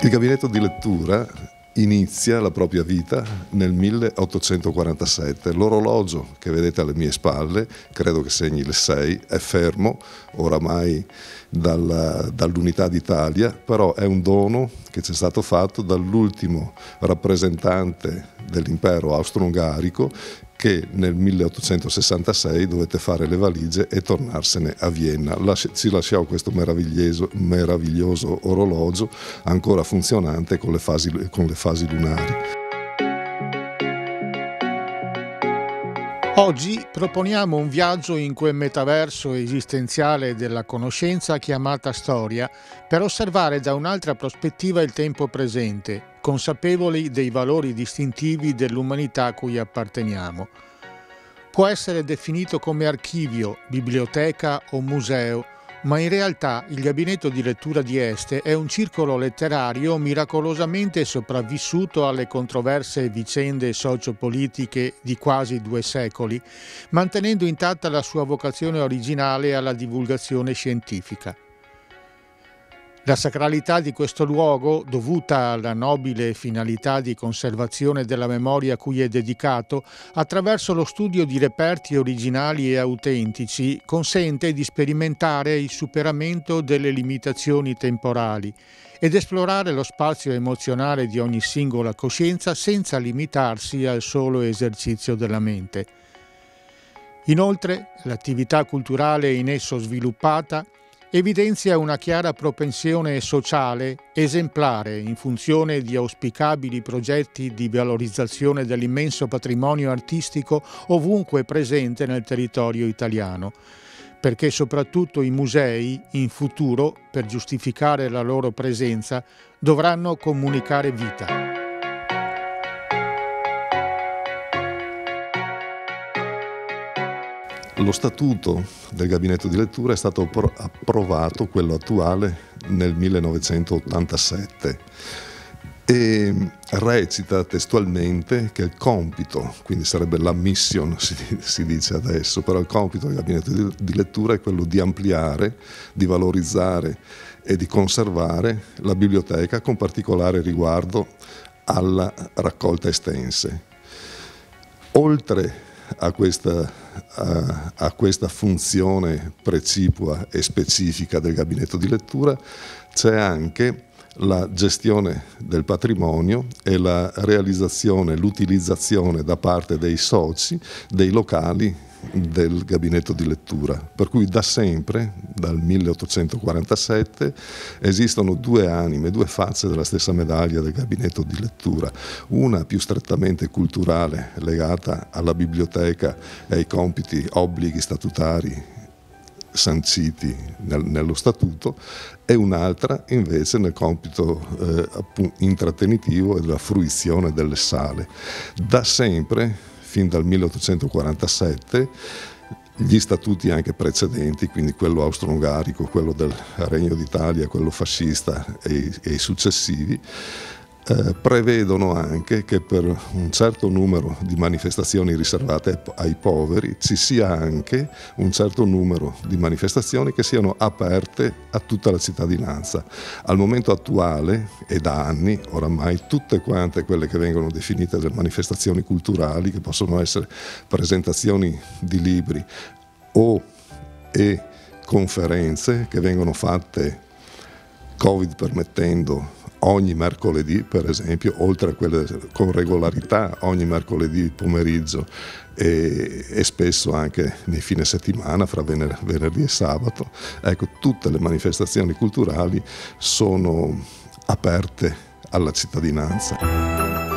Il gabinetto di lettura inizia la propria vita nel 1847. L'orologio che vedete alle mie spalle, credo che segni le 6, è fermo oramai dall'Unità d'Italia, però è un dono che ci è stato fatto dall'ultimo rappresentante dell'impero austro-ungarico, che nel 1866 dovette fare le valigie e tornarsene a Vienna. Ci lasciò questo meraviglioso orologio ancora funzionante con le fasi lunari. Oggi proponiamo un viaggio in quel metaverso esistenziale della conoscenza chiamata storia, per osservare da un'altra prospettiva il tempo presente, consapevoli dei valori distintivi dell'umanità a cui apparteniamo. Può essere definito come archivio, biblioteca o museo, ma in realtà il gabinetto di lettura di Este è un circolo letterario miracolosamente sopravvissuto alle controverse vicende sociopolitiche di quasi 2 secoli, mantenendo intatta la sua vocazione originale alla divulgazione scientifica. La sacralità di questo luogo, dovuta alla nobile finalità di conservazione della memoria a cui è dedicato, attraverso lo studio di reperti originali e autentici, consente di sperimentare il superamento delle limitazioni temporali ed esplorare lo spazio emozionale di ogni singola coscienza senza limitarsi al solo esercizio della mente. Inoltre, l'attività culturale in esso sviluppata evidenzia una chiara propensione sociale esemplare in funzione di auspicabili progetti di valorizzazione dell'immenso patrimonio artistico ovunque presente nel territorio italiano, perché soprattutto i musei, in futuro, per giustificare la loro presenza, dovranno comunicare vita. Lo statuto del gabinetto di lettura è stato approvato, quello attuale, nel 1987 e recita testualmente che il compito, quindi sarebbe la mission, si dice adesso, però il compito del gabinetto di lettura è quello di ampliare, di valorizzare e di conservare la biblioteca con particolare riguardo alla raccolta estense. Oltre a questa funzione precipua e specifica del gabinetto di lettura c'è anche la gestione del patrimonio e la realizzazione, l'utilizzazione da parte dei soci dei locali del gabinetto di lettura, per cui da sempre, dal 1847, esistono 2 anime, 2 facce della stessa medaglia del gabinetto di lettura, una più strettamente culturale legata alla biblioteca e ai compiti, obblighi statutari sanciti nello statuto, e un'altra invece nel compito intrattenitivo e della fruizione delle sale. Da sempre, fin dal 1847, gli statuti anche precedenti, quindi quello austro-ungarico, quello del Regno d'Italia, quello fascista e i successivi, prevedono anche che per un certo numero di manifestazioni riservate ai poveri ci sia anche un certo numero di manifestazioni che siano aperte a tutta la cittadinanza. Al momento attuale, e da anni oramai, tutte quante quelle che vengono definite delle manifestazioni culturali, che possono essere presentazioni di libri e conferenze che vengono fatte, Covid permettendo, ogni mercoledì, per esempio, oltre a quelle con regolarità ogni mercoledì pomeriggio e spesso anche nei fine settimana, fra venerdì e sabato. Ecco, tutte le manifestazioni culturali sono aperte alla cittadinanza.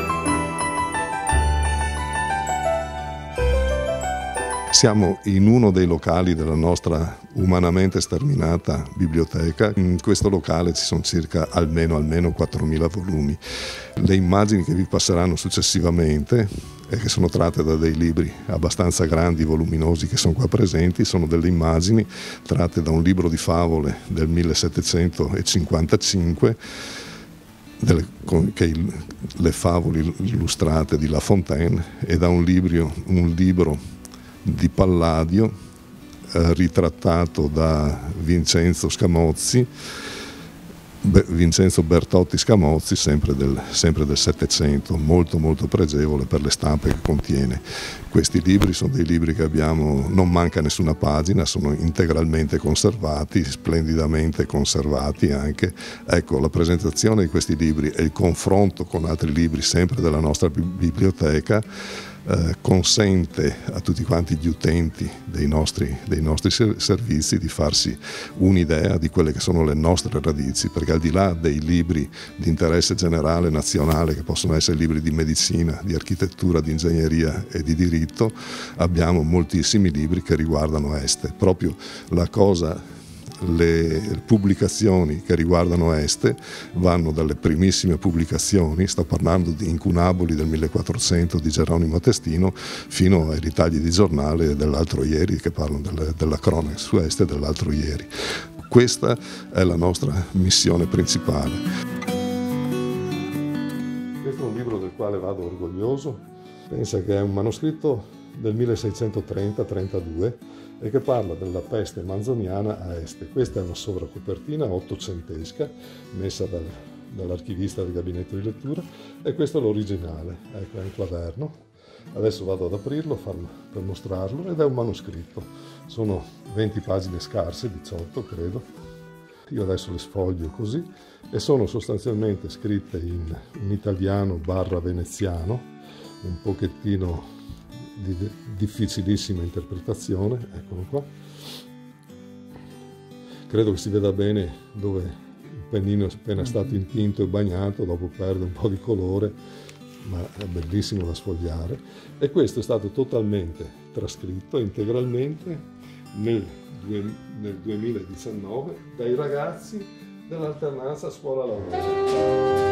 Siamo in uno dei locali della nostra umanamente sterminata biblioteca. In questo locale ci sono circa almeno 4.000 volumi. Le immagini che vi passeranno successivamente, e che sono tratte da dei libri abbastanza grandi, voluminosi, che sono qua presenti, sono delle immagini tratte da un libro di favole del 1755, le favole illustrate di La Fontaine, e da un libro di Palladio, ritrattato da Vincenzo Scamozzi, Vincenzo Bertotti Scamozzi, sempre del Settecento, molto molto pregevole per le stampe che contiene. Questi libri sono dei libri che abbiamo, non manca nessuna pagina, sono integralmente conservati, splendidamente conservati anche. Ecco, la presentazione di questi libri e il confronto con altri libri sempre della nostra biblioteca consente a tutti quanti gli utenti dei nostri servizi di farsi un'idea di quelle che sono le nostre radici, perché al di là dei libri di interesse generale nazionale, che possono essere libri di medicina, di architettura, di ingegneria e di diritto, abbiamo moltissimi libri che riguardano Este. Proprio le pubblicazioni che riguardano Este vanno dalle primissime pubblicazioni, sto parlando di Incunaboli del 1400 di Geronimo Testino, fino ai ritagli di giornale dell'altro ieri che parlano della cronaca su Este dell'altro ieri. Questa è la nostra missione principale. Questo è un libro del quale vado orgoglioso. Pensa che è un manoscritto del 1630-32 e che parla della peste manzoniana a Este. Questa è una sovracopertina ottocentesca messa dall'archivista del gabinetto di lettura, e questo è l'originale, ecco, è un quaderno. Adesso vado ad aprirlo per mostrarlo, ed è un manoscritto. Sono 20 pagine scarse, 18 credo. Io adesso le sfoglio così, e sono sostanzialmente scritte in italiano / veneziano, un pochettino di difficilissima interpretazione. Eccolo qua. Credo che si veda bene dove il pennino è appena stato intinto e bagnato, dopo perde un po' di colore, ma è bellissimo da sfogliare. E questo è stato totalmente trascritto integralmente nel 2019 dai ragazzi dell'alternanza scuola-lavoro.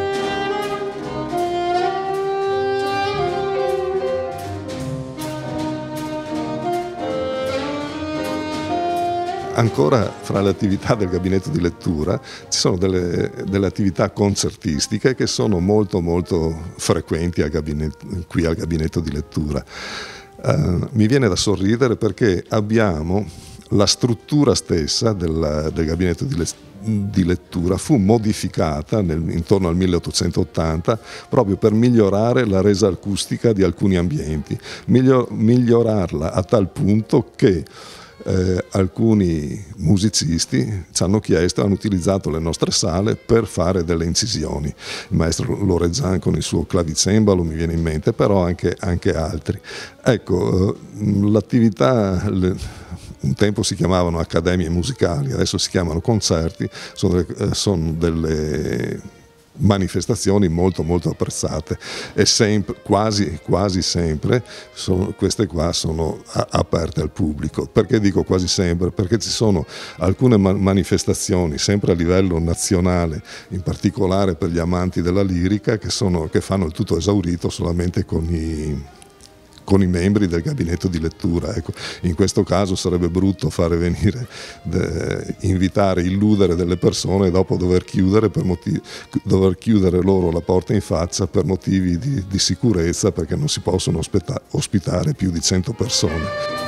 Ancora fra le attività del gabinetto di lettura ci sono delle attività concertistiche che sono molto molto frequenti qui al gabinetto di lettura. Mi viene da sorridere perché abbiamo la struttura stessa del gabinetto di lettura fu modificata intorno al 1880 proprio per migliorare la resa acustica di alcuni ambienti, migliorarla a tal punto che alcuni musicisti ci hanno utilizzato le nostre sale per fare delle incisioni. Il maestro Lorezzan con il suo clavicembalo mi viene in mente, però anche altri. Ecco, l'attività, un tempo si chiamavano accademie musicali, adesso si chiamano concerti, sono delle manifestazioni molto molto apprezzate, e quasi sempre queste qua sono aperte al pubblico. Perché dico quasi sempre? Perché ci sono alcune manifestazioni sempre a livello nazionale, in particolare per gli amanti della lirica, che fanno il tutto esaurito solamente con i membri del gabinetto di lettura. Ecco, in questo caso sarebbe brutto fare venire, invitare, illudere delle persone e dopo dover chiudere loro la porta in faccia per motivi di sicurezza, perché non si possono ospitare più di 100 persone.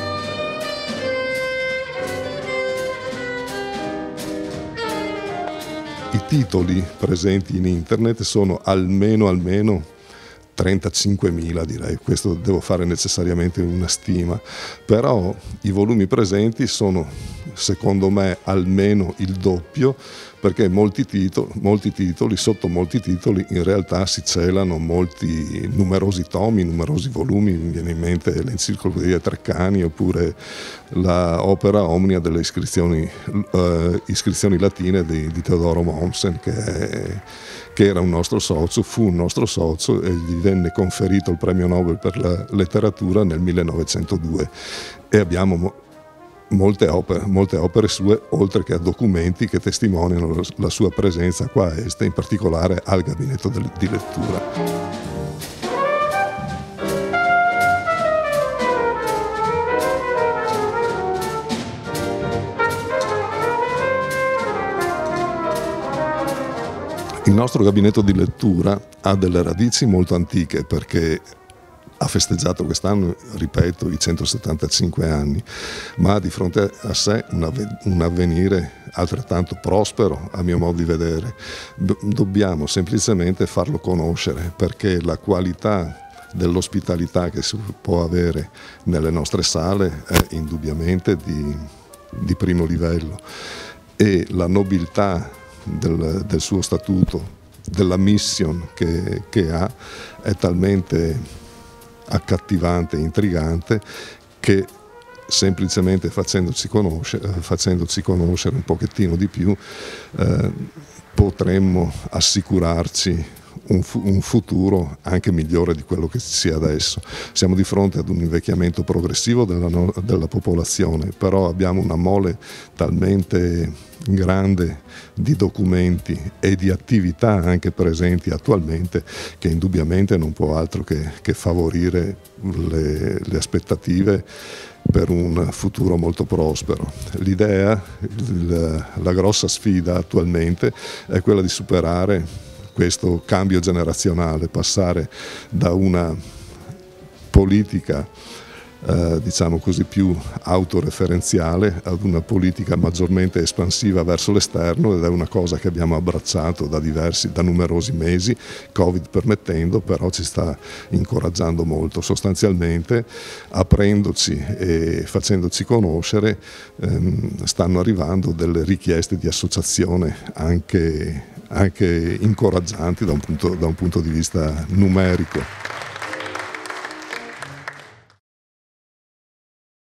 I titoli presenti in internet sono almeno 35.000, direi. Questo devo fare necessariamente una stima, però i volumi presenti sono, secondo me, almeno il doppio, perché molti titoli, sotto molti titoli in realtà si celano numerosi tomi, numerosi volumi. Mi viene in mente l'Enciclopedia Treccani oppure la opera omnia delle iscrizioni latine di Teodoro Mommsen, che era un nostro socio, fu un nostro socio, e gli venne conferito il premio Nobel per la letteratura nel 1902, e abbiamo molte opere sue, oltre che a documenti che testimoniano la sua presenza qua a Este, in particolare al gabinetto di lettura. Il nostro gabinetto di lettura ha delle radici molto antiche, perché ha festeggiato quest'anno, ripeto, i 175 anni, ma ha di fronte a sé un avvenire altrettanto prospero, a mio modo di vedere. Dobbiamo semplicemente farlo conoscere, perché la qualità dell'ospitalità che si può avere nelle nostre sale è indubbiamente di primo livello, e la nobiltà del suo statuto, della mission che ha, è talmente accattivante, intrigante, che semplicemente facendoci conoscere un pochettino di più potremmo assicurarci un futuro anche migliore di quello che sia adesso. Siamo di fronte ad un invecchiamento progressivo della popolazione, però abbiamo una mole talmente grande di documenti e di attività anche presenti attualmente, che indubbiamente non può altro che favorire le aspettative per un futuro molto prospero. L'idea, la grossa sfida attualmente è quella di superare questo cambio generazionale, passare da una politica diciamo così più autoreferenziale ad una politica maggiormente espansiva verso l'esterno, ed è una cosa che abbiamo abbracciato da numerosi mesi, Covid permettendo, però ci sta incoraggiando molto. Sostanzialmente, aprendoci e facendoci conoscere, stanno arrivando delle richieste di associazione anche incoraggianti da un punto di vista numerico.